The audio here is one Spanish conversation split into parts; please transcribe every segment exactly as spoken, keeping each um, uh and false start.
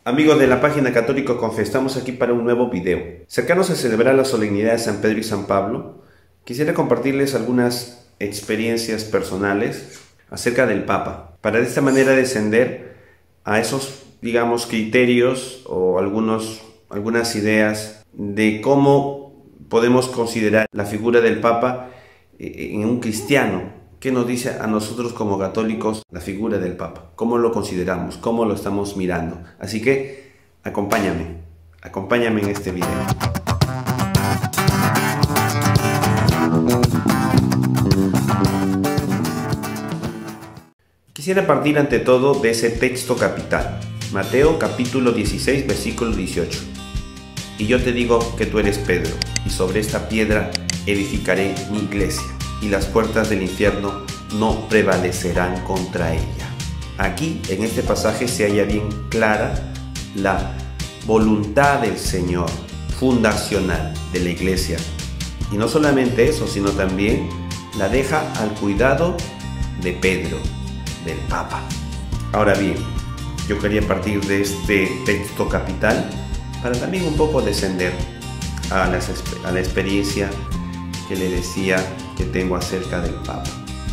Amigos de la página Católico Confe, estamos aquí para un nuevo video. Cercanos a celebrar la solemnidad de San Pedro y San Pablo, quisiera compartirles algunas experiencias personales acerca del Papa, para de esta manera descender a esos, digamos, criterios o algunos, algunas ideas de cómo podemos considerar la figura del Papa en un cristiano. ¿Qué nos dice a nosotros como católicos la figura del Papa? ¿Cómo lo consideramos? ¿Cómo lo estamos mirando? Así que acompáñame, acompáñame en este video. Quisiera partir ante todo de ese texto capital, Mateo capítulo dieciséis, versículo dieciocho. Y yo te digo que tú eres Pedro, y sobre esta piedra edificaré mi iglesia, y las puertas del infierno no prevalecerán contra ella. Aquí, en este pasaje, se halla bien clara la voluntad del Señor, fundacional de la iglesia. Y no solamente eso, sino también la deja al cuidado de Pedro, del Papa. Ahora bien, yo quería partir de este texto capital para también un poco descender a la, a la experiencia que le decía que tengo acerca del Papa.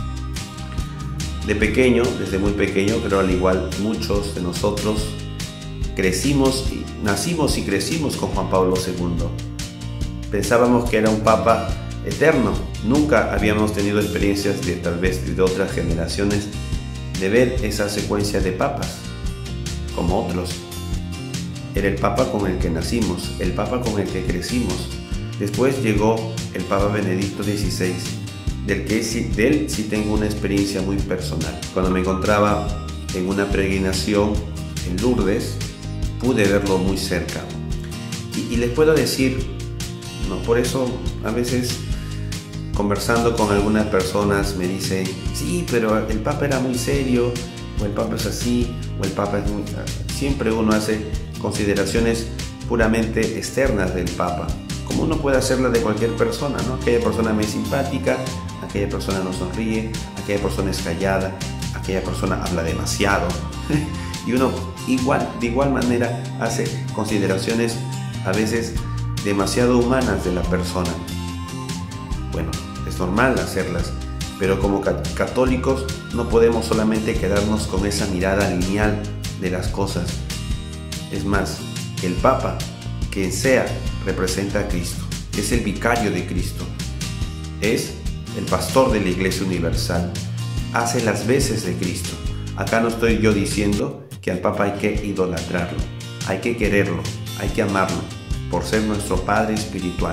De pequeño, desde muy pequeño, pero al igual muchos de nosotros, crecimos, y, nacimos y crecimos con Juan Pablo segundo. Pensábamos que era un Papa eterno. Nunca habíamos tenido experiencias de tal vez de otras generaciones de ver esa secuencia de papas como otros. Era el Papa con el que nacimos, el Papa con el que crecimos. Después llegó el Papa Benedicto dieciséis, del que de él sí tengo una experiencia muy personal. Cuando me encontraba en una peregrinación en Lourdes, pude verlo muy cerca. Y, y les puedo decir, no, por eso a veces conversando con algunas personas me dicen, sí, pero el Papa era muy serio, o el Papa es así, o el Papa es muy... Siempre uno hace consideraciones puramente externas del Papa, como uno puede hacerla de cualquier persona, ¿no? Aquella persona me es simpática, aquella persona no sonríe, aquella persona es callada, aquella persona habla demasiado. Y uno igual, de igual manera hace consideraciones a veces demasiado humanas de la persona. Bueno, es normal hacerlas, pero como católicos no podemos solamente quedarnos con esa mirada lineal de las cosas. Es más, el Papa, quien sea, representa a Cristo, es el vicario de Cristo, es el pastor de la Iglesia Universal, hace las veces de Cristo. Acá no estoy yo diciendo que al Papa hay que idolatrarlo, hay que quererlo, hay que amarlo, por ser nuestro Padre espiritual.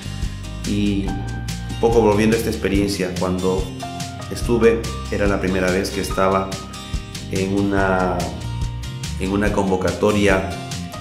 Y un poco volviendo a esta experiencia, cuando estuve, era la primera vez que estaba en una, en una convocatoria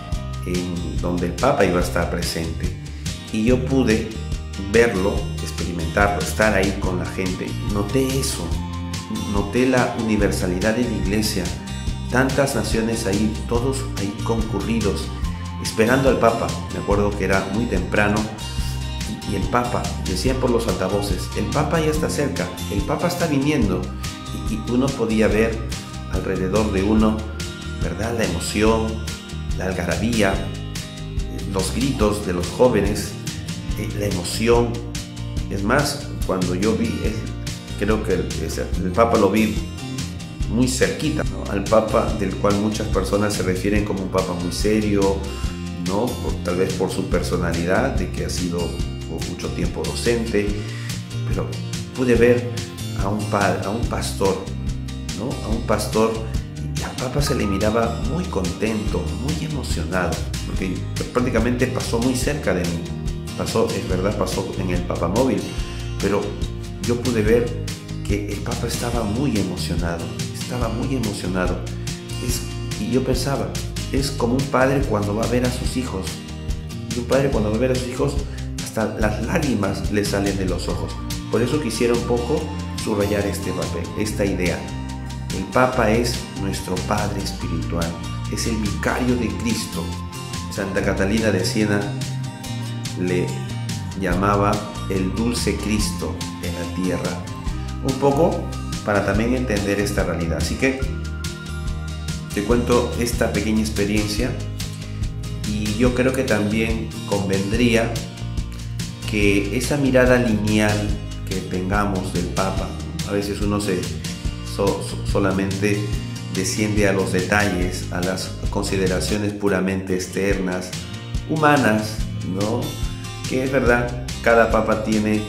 en donde el Papa iba a estar presente, y yo pude verlo, experimentarlo, estar ahí con la gente. Noté eso, noté la universalidad de la iglesia, tantas naciones ahí, todos ahí concurridos, esperando al Papa. Me acuerdo que era muy temprano, y el Papa, decían por los altavoces, el Papa ya está cerca, el Papa está viniendo, y, y uno podía ver alrededor de uno, ¿verdad?, la emoción, la algarabía, los gritos de los jóvenes, la emoción. Es más, cuando yo vi, creo que el, el Papa lo vi muy cerquita, ¿no?, al Papa del cual muchas personas se refieren como un Papa muy serio, ¿no?, por, tal vez por su personalidad, de que ha sido por mucho tiempo docente, pero pude ver a un, a un pastor, ¿no?, a un pastor. Y al Papa se le miraba muy contento, muy emocionado, porque prácticamente pasó muy cerca de mí. Pasó, es verdad, pasó en el Papamóvil, pero yo pude ver que el Papa estaba muy emocionado, estaba muy emocionado. Es, y yo pensaba, es como un padre cuando va a ver a sus hijos. Y un padre cuando va a ver a sus hijos, hasta las lágrimas le salen de los ojos. Por eso quisiera un poco subrayar este papel, esta idea. El Papa es nuestro Padre espiritual, es el vicario de Cristo. Santa Catalina de Siena le llamaba el dulce Cristo en la tierra. Un poco para también entender esta realidad. Así que te cuento esta pequeña experiencia y yo creo que también convendría que esa mirada lineal que tengamos del Papa, a veces uno se so, so, solamente desciende a los detalles, a las consideraciones puramente externas, humanas, ¿no? Que es verdad, cada Papa tiene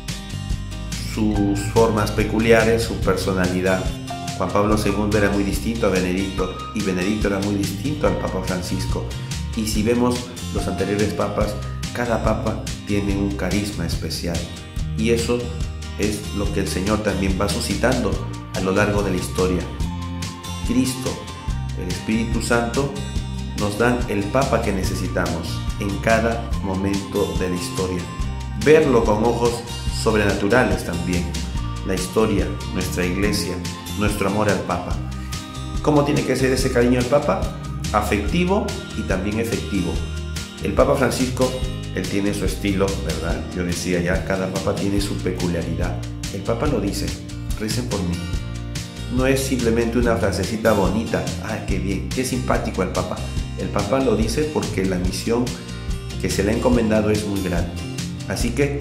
sus formas peculiares, su personalidad. Juan Pablo segundo era muy distinto a Benedicto y Benedicto era muy distinto al Papa Francisco. Y si vemos los anteriores papas, cada papa tiene un carisma especial. Y eso es lo que el Señor también va suscitando a lo largo de la historia. Cristo, el Espíritu Santo, nos dan el Papa que necesitamos en cada momento de la historia. Verlo con ojos sobrenaturales también. La historia, nuestra iglesia, nuestro amor al Papa. ¿Cómo tiene que ser ese cariño al Papa? Afectivo y también efectivo. El Papa Francisco, él tiene su estilo, ¿verdad? Yo decía ya, cada Papa tiene su peculiaridad. El Papa lo dice, recen por mí. No es simplemente una frasecita bonita, ah, qué bien, qué simpático el Papa. El Papa lo dice porque la misión que se le ha encomendado es muy grande. Así que,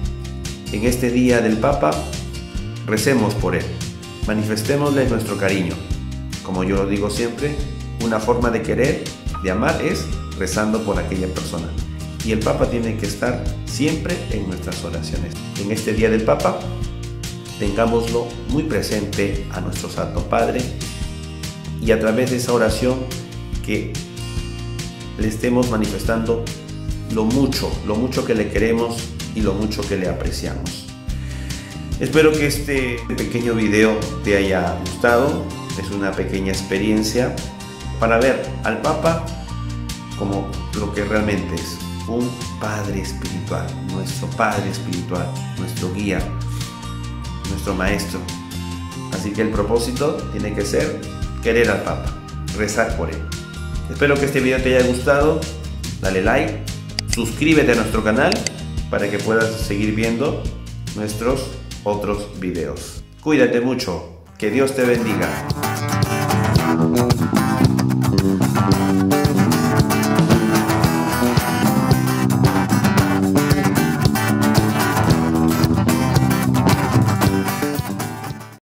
en este día del Papa, recemos por él, manifestémosle nuestro cariño. Como yo lo digo siempre, una forma de querer, de amar, es rezando por aquella persona. Y el Papa tiene que estar siempre en nuestras oraciones. En este día del Papa, tengámoslo muy presente a nuestro Santo Padre y a través de esa oración que le estemos manifestando lo mucho, lo mucho que le queremos y lo mucho que le apreciamos. Espero que este pequeño video te haya gustado. Es una pequeña experiencia para ver al Papa como lo que realmente es, un Padre espiritual, nuestro Padre espiritual, nuestro guía, nuestro Maestro. Así que el propósito tiene que ser querer al Papa, rezar por él. Espero que este video te haya gustado. Dale like, suscríbete a nuestro canal para que puedas seguir viendo nuestros otros videos. Cuídate mucho, que Dios te bendiga.